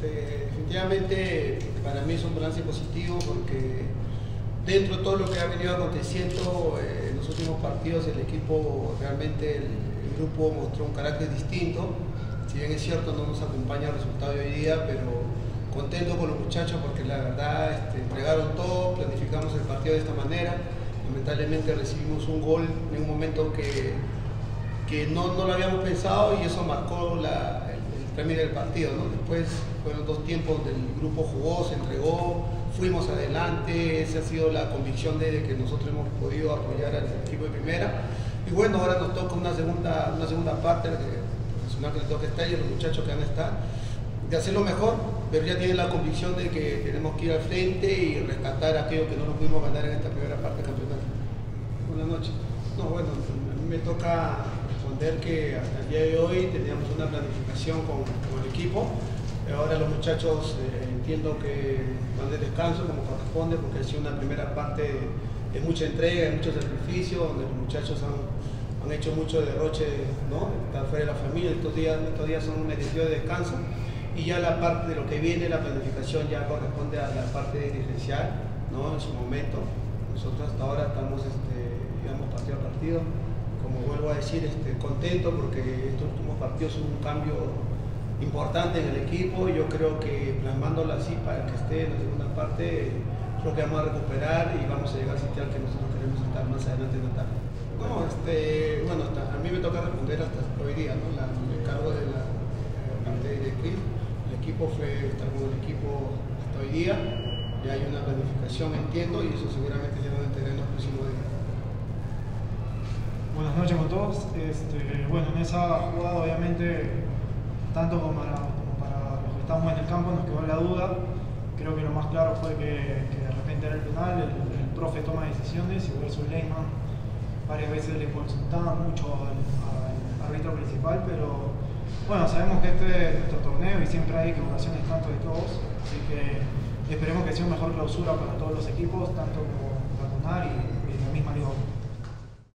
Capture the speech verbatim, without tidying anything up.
este, definitivamente para mí es un balance positivo porque dentro de todo lo que ha venido aconteciendo eh, en los últimos partidos, el equipo realmente, el, el grupo mostró un carácter distinto. Si bien es cierto no nos acompaña el resultado de hoy día, pero contento con los muchachos porque la verdad este, entregaron todo, planificamos el partido de esta manera. Lamentablemente recibimos un gol en un momento que, que no, no lo habíamos pensado y eso marcó la, el, el término del partido, ¿no? Después fueron dos tiempos donde el grupo jugó, se entregó, fuimos adelante, esa ha sido la convicción de que nosotros hemos podido apoyar al equipo de primera. Y bueno, ahora nos toca una segunda, una segunda parte, el profesional que le toca estar y los muchachos que van a estar, de hacerlo mejor, pero ya tienen la convicción de que tenemos que ir al frente y rescatar aquello que no nos pudimos ganar en esta primera parte del campeonato. Buenas noches. No, bueno, a mí me toca responder que hasta el día de hoy teníamos una planificación con, con el equipo. Ahora los muchachos eh, entiendo que van de descanso como corresponde porque ha sido una primera parte de, de mucha entrega, de mucho sacrificio, donde los muchachos han, han hecho mucho derroche, ¿no? Estar fuera de la familia. Estos días, estos días son merecidos de descanso. Y ya la parte de lo que viene, la planificación ya corresponde a la parte dirigencial, ¿no? En su momento. Nosotros hasta ahora estamos, este, digamos, partido a partido. Como vuelvo a decir, este, contento porque estos últimos partidos son un cambio importante en el equipo. Yo creo que plasmándolo así para que esté en la segunda parte, creo que vamos a recuperar y vamos a llegar al sitio al que nosotros queremos estar más adelante en la tarde. No, este, bueno, hasta, a mí me toca responder hasta hoy día, ¿no? La, el cargo de la parte directriz. El equipo fue estar con el equipo hasta hoy día, ya hay una planificación, entiendo, y eso seguramente se van a entender en los próximos días. Buenas noches con todos. Este, bueno, en esa jugada obviamente, tanto como para, como para los que estamos en el campo, nos quedó la duda. Creo que lo más claro fue que, que de repente era el penal, el, el profe toma decisiones y Wilson Lehmann varias veces le consultaba mucho al, al árbitro principal, pero bueno, sabemos que este es nuestro torneo y siempre hay equivocaciones tanto de todos, así que esperemos que sea una mejor clausura para todos los equipos, tanto como la CONAR y, y la misma Liga.